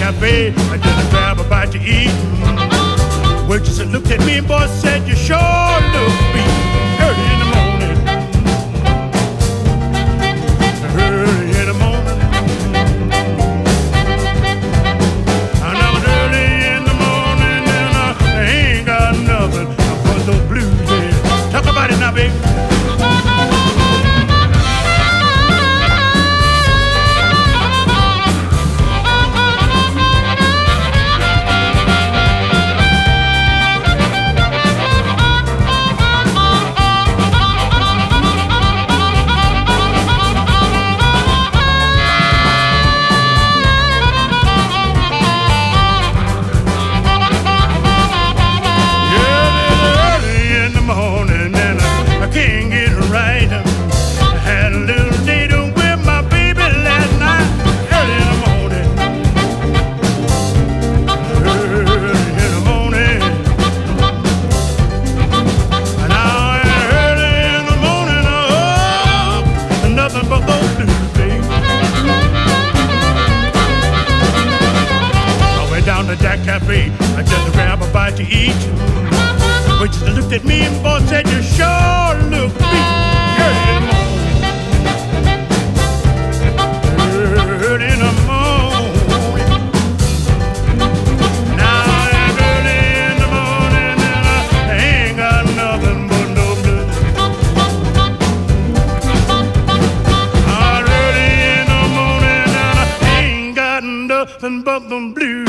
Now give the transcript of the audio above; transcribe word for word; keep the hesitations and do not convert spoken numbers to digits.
cafe, I just grab a bite to eat. Waitress looked at me and boy said, you sure look beat. Early in the morning, early in the morning, and I was early in the morning, and I ain't got nothing but those blues. Yeah. Talk about it now, baby. Cafe, I just grab a bite to eat. Waitress looked at me and boy said, you sure look beat. Early in the morning, early in the morning. Now I'm early in the morning and I ain't got nothing but no blues. I'm early in the morning and I ain't got nothing but them blues.